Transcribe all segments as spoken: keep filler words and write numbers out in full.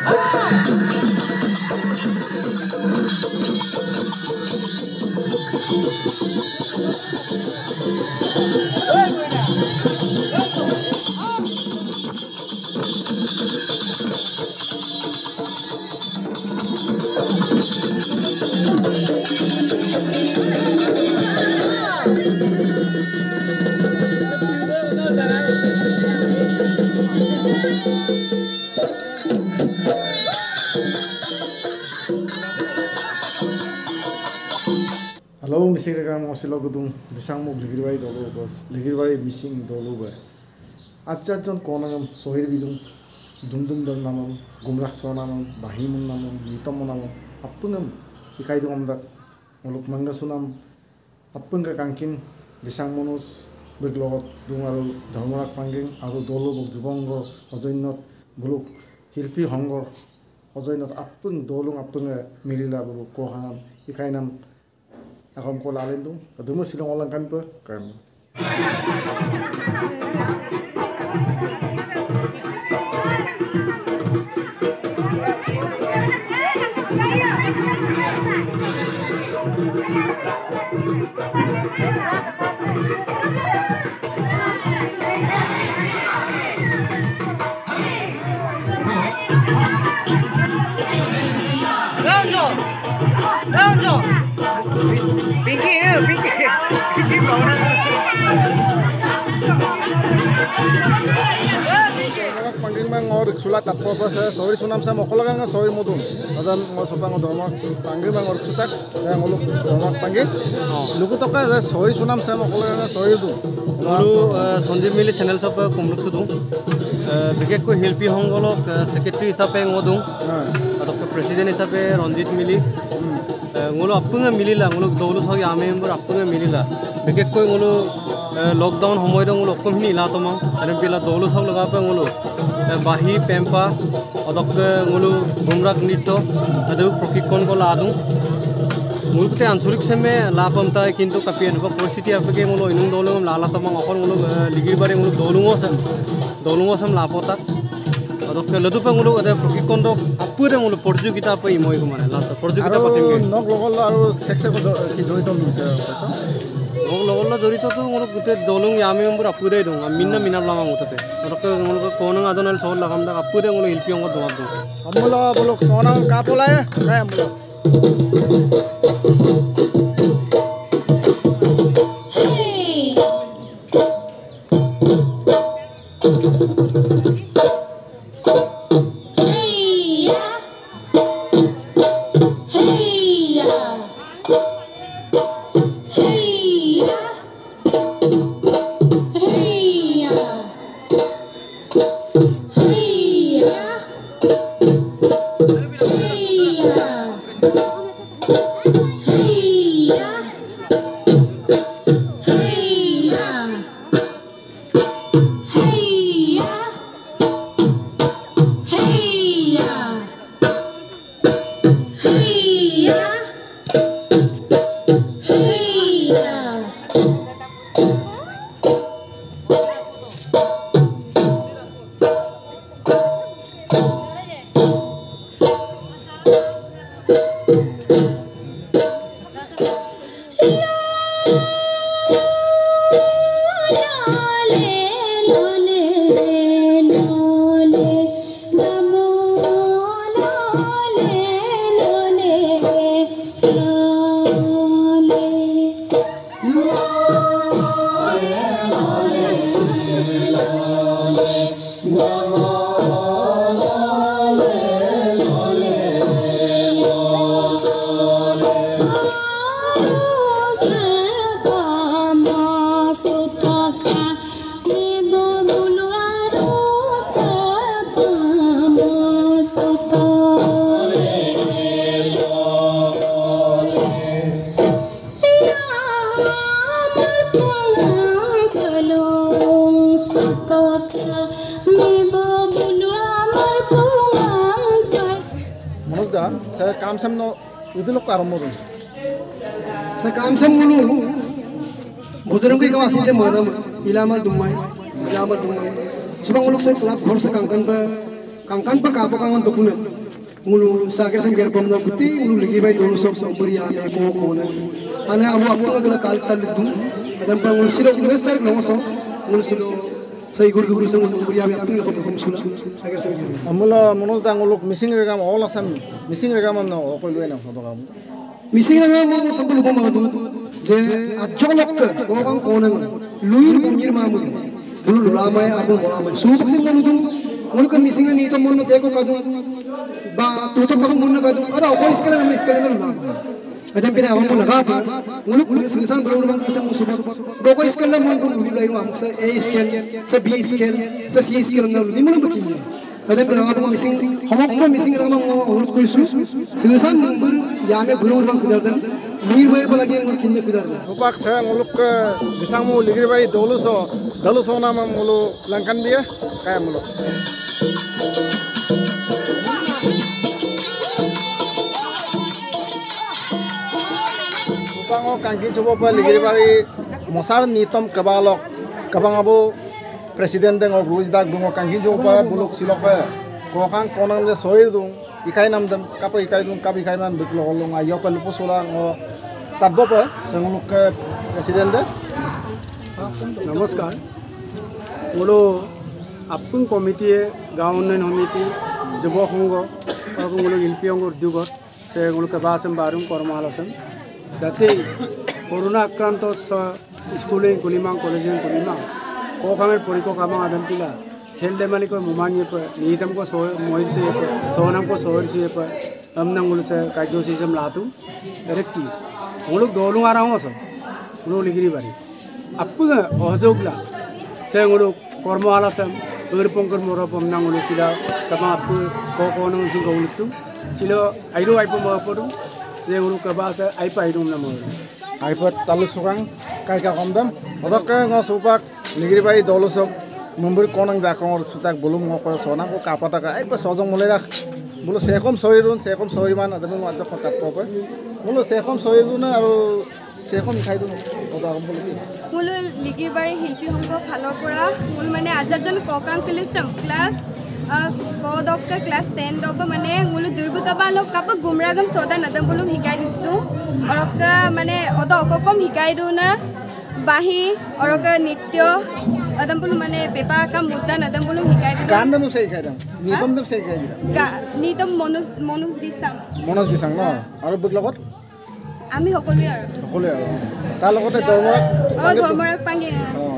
Hello, Mister Ram Mosilo Gudung, the Sang of Ligirway Dolobas, Ligirway missing Doloba. Achajon Konam, Sohir Bidum, Dundum Namam, Gumrak Sonam, Bahimun Namam, Nitomonam, Apunam, Ikaidum that Moluk Mangasunam, Apunga Kankin, the Sangmonos, Beglot, Dumaru, Damarak Panging, Adu Dolo, Jubongo, Ozoinot, Buluk, Hilpi Hongor, Ozoinot Apung, Dolung Apunga, Milila, Kohan, Ikainam. Akan ko lalin dong, ada mo silang walang kanto, kan? Dojo, dojo. Pinky, pinky, pinky banget. Panggil mang or sulat apa apa saya sorry sunam saya mau kalau nggak sorry mudun, adan mau sopan mau dorong panggil mang or sutak saya ngolok dorong panggil, lugu tuh kan saya sorry sunam saya mau kalau nggak sorry itu. Lalu Sanjeev Mili channel sab kumluk sudu, bikin ko helpi honggolok secretary sape ngodung, atau presiden sape Ranjit Mili, ngolo appunga Mili lah, ngolo dulu sagi ame member appunga Mili lah, bikin ko ngolo lockdown homoy dong ngolo appunga Mili lah tomang, ada pila dulu sag laga apa ngolo bahi pempa, atau ngolo gumrak nito, ada prokikon ko ladung. Muluk te ansulik seme lapam ta kintu kapian ba परिस्थिति apke mulo inung dolung lala tamang okon mulo ligir bare mulo dolungo sam dolungo sam lapota adok ledu pa mulo ada prokikon do apure mulo porjugita pa imoi ko mane la porjugita patim ge nok logol aru sexe ko ki joito mise nok logol la jorito tu mulo gute dolung yame mur apure dong minna minna lama mutate adok mulo konang adonal sol lagam da apure mulo hilpiong ko do amula bolok sona ka polaye eh amula saya kam sam no itu lo karam mo saya kam sam mulu bodoh ke kawas itu mana ilamal dumai ilamal dumai sebab uluk saya kelap khor sa kangkan ba kangkan pa kapo kangan dokunan ngulu sa akhir sem biar pemda putih ngulu lagi baik dulu sok beri ame ko ko na ana abu abu ngala kal tal du adam pa ngulu silo ngulu star ngulu so ngulu silo sai gur gur sem ngulu beri ame apni ko ko sula akhir sem amula monos dang ngulu missing regam all asam missing regam no ko luena ko bagam missing regam mo sambul ko ma du je ajolok ko kan ko na luir bungir mamu ngulu lamay abu molamay subak sem ngulu ngulu kan missing ni to mon na deko kadu ba tutok ka muna kadu ada ko iskala na iskala na adam pina awam laga pa ngulu sinsan bro bang sa musibot do ko iskala mon ko lubi lai mo sa a scale sa b scale sa c scale na lubi mo na bakin adam pina awam missing homok mo missing na mo ngulu ko isu sinsan number ya me bro bang kidar dan mir mai balagi ngulu kinne kidar dan upak sa ngulu ke disang mo ligri bai dolu so dolu so na ngulu langkan dia kaya ngulu Upango kangkin coba pa ligiri bari mosar nitom kabalok kabang abu presiden deng og ruis dak dungo kangkin coba buluk silok pa ko kang konang de soir dung ikai nam dam kapa ikai dung kap ikai man biklo olong ayo pa lupu sola ngo tatbo pa senguluk ke presiden de नमस्कार बोलो अपन committee गाँव उन्नयन समिति যুৱ সংঘ আৰু গোলো LP অংগ উদ্যোগত সে গোলো কে বাসম বারুম কর্মশালাসম যাতে করোনা আক্রান্ত স্কুলে গুলিমাং কলেজে গুলিমাং কোখামের পরিকো কামাং আদম পিলা খেল ধেমালি কো মুমানিয়ে প নিহিতম কো মহির সে প সোনাম কো সোহর সে প আমনা গোলো সে কার্যসূচি সম লাতু এরেকি গোলো দলুং আরাম আস গোলো লিগিরি বাড়ি আপু অহযোগলা সে গোলো কর্মশালাসম Urpongker moro pomnang ulu sila kama apu koko nang sing kaulut tu sila airu aipu mau apa tu dia ulu kabasa aipa airu nama ulu aipa taluk sukang kai ka komdam odak ka ngo supak ligiri bai dolu sok mumbur konang jakong or sutak bulum ngo ko sona ko kapata ka aipa sojong mole rak bulu sekom soirun sekom soiman adami mo adok tak ko pa bulu sekom soirun aru sekom khai dun odak bulu মুল লিগির বাড়ি শিল্পী সংঘ ফালৰ পৰা মুল মানে আজাজন ককাং ক্লাছম class ক দক ক্লাছ টেন দক মানে মুল দুৰ্বকাবা লক কাপ গুমৰাগম সদা নদম বলু শিকাই দিতু অৰক মানে অদ অককম শিকাই দু না বাহি অৰক নৃত্য আদম বলু মানে পেপা কাম মুদ্দা নদম বলু শিকাই দিতু গান দম সেই শিকাই দাম নিতম দম সেই শিকাই দিলা নিতম মনোজ মনোজ দিছাং মনোজ দিছাং ন আৰু বুক লগত আমি সকলোৱে আৰু সকলোৱে আৰু তাৰ লগতে ধৰ্মৰাক অ ধৰ্মৰাক পাঙ্গে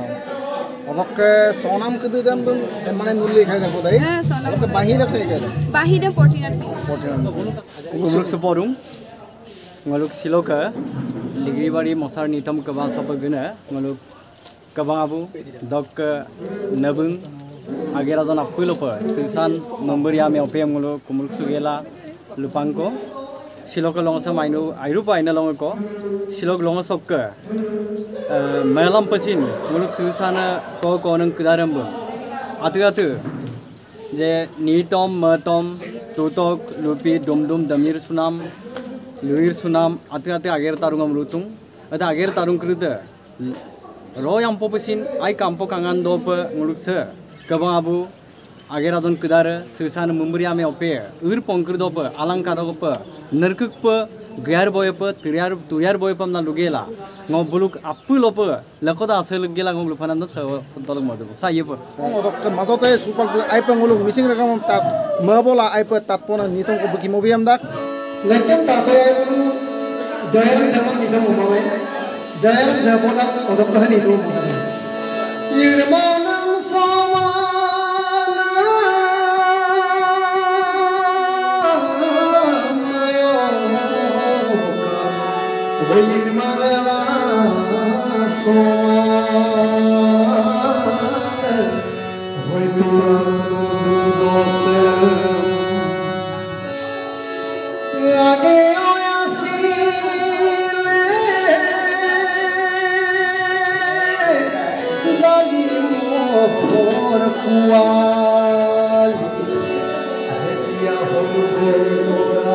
অবকে সোনাম কদি দাম দম মানে নুলি খাই যাব দাই হ্যাঁ সোনাম অবকে বাহিরে সেই গায় বাহিরে পটিনাত পটিনাত Kumuluk seporung, ngaluk siloka, ligri bari mosar nitam kabang sapa guna, ngaluk kabang abu, dok nabung, agera zon apul lopa, sisan nombor ya me opem ngaluk kumuluk sugela lupangko, siloka longsa mainu airu pa ina longko, silok longsa sokka, malam pasin, ngaluk sisana ko konang kedaram bu, atu atu, je nitom matom tutok lupi dum dum damir sunam luir sunam ati ati ager tarungam rutung ati ager tarung kruda ro yang popesin ai kampo kangan dop nguluk se kabang abu ager adon kudara sisan mumbri ame ope ur pongkur dop alangkar dop nerkuk pe gyar boy pe tiryar tuyar boy pam na lugela ngobuluk apul op lakoda asel gela ngobul phanan dop santolok modu sa yepo অবকে মাজতে super আই পঙ্গুলু missing রকম তা মবলা আই প তাতপনা নিতম কো বকি মোবিয়াম দাক laptop তাতে জয়রাম জামান নিতম উমালে জয়রাম জাবনা অদক কহ নিতম উমালে ইরমানম সমানা মায়ো ওই ইরমানলা সমানা ওই তুরানো দোসে Age oyasile dali mo por kual atia holu goidora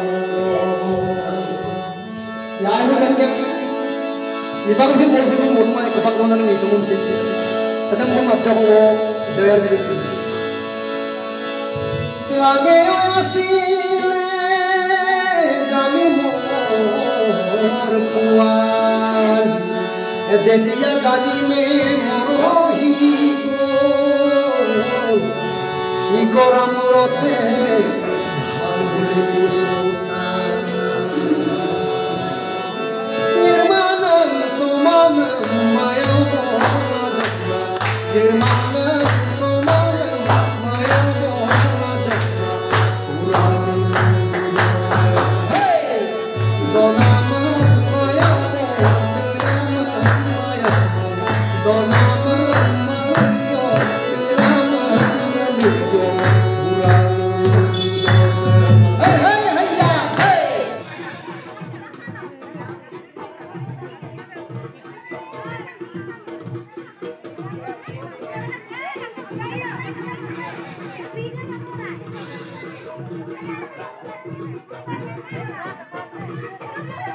yaru kanke nibang sim mo sim mo mai kapak donan ni tumum sim kadam mo abja ko joyar bi lage asile dali mor puali jetia dali me morohi igora murote halule kusauta irmanam sumanam mayam irmanam sumanam mayam Thank you.